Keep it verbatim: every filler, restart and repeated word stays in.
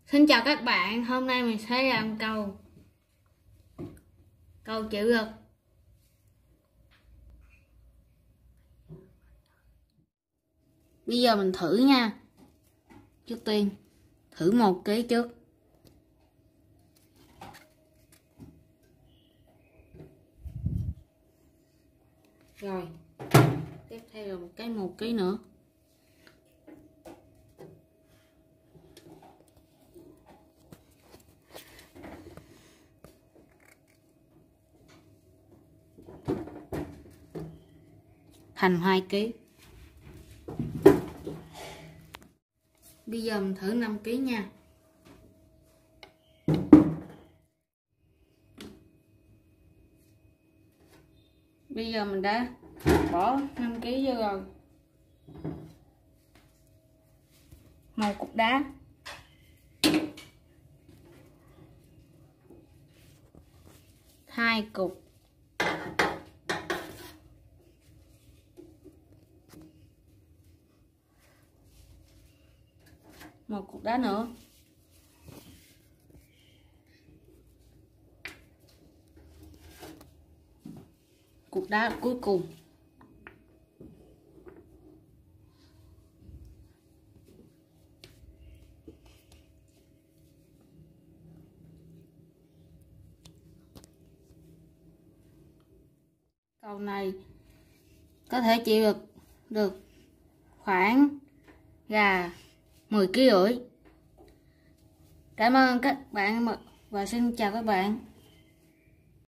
Xin chào các bạn, hôm nay mình sẽ làm cầu cầu chịu lực. Bây giờ mình thử nha. Trước tiên thử một ký trước. Rồi, tiếp theo là một cái một ký nữa. Thành hai ký. Bây giờ mình thử năm ký nha. Bây giờ mình đã bỏ năm ký vô rồi. Một cục đá. Hai cục. Một cục đá nữa. Cục đá cuối cùng. Cầu này có thể chịu được được khoảng là mười ký rưỡi. Cảm ơn các bạn và xin chào các bạn.